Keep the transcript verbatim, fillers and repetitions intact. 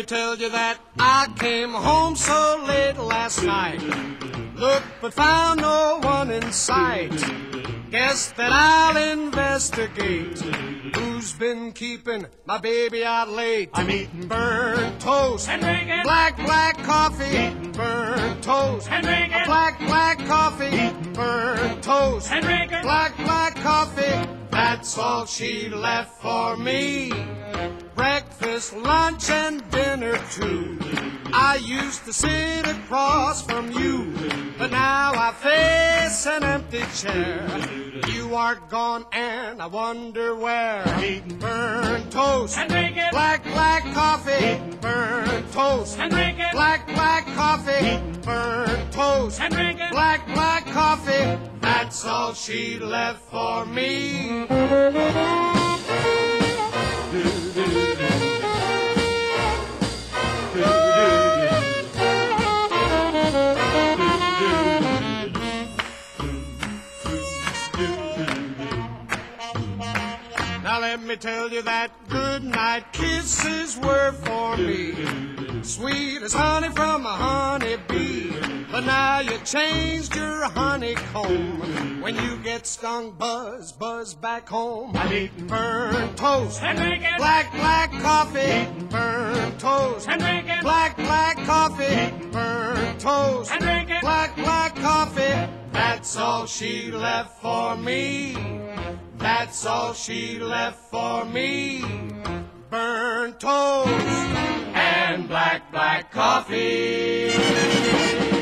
me tell you that I came home so late last night. Looked but found no one in sight. Guess that I'll investigate who's been keeping my baby out late. I'm eating burnt toast and drinking black, black coffee. Eating burnt toast and drinking black, black coffee. Eating burnt toast and drinking black, black coffee. That's all she left for me. Breakfast, lunch, and dinner too. I used to sit across from you, but now I face an empty chair. You are gone and I wonder where. Eating burnt toast and drinking black, black coffee. burnt toast and drinking black, black coffee. burnt toast and drinking black, black coffee. That's all she left for me. Now let me tell you that good night kisses were for me, sweet as honey from a honeybee. But now you changed your honeycomb. When you get stung, buzz, buzz back home. I'm eating burnt toast and drinking black, black coffee. burnt toast and drinking black, black coffee. burnt toast and drinking black, black coffee. That's all she left for me. That's all she left for me. Burnt toast and black, black coffee.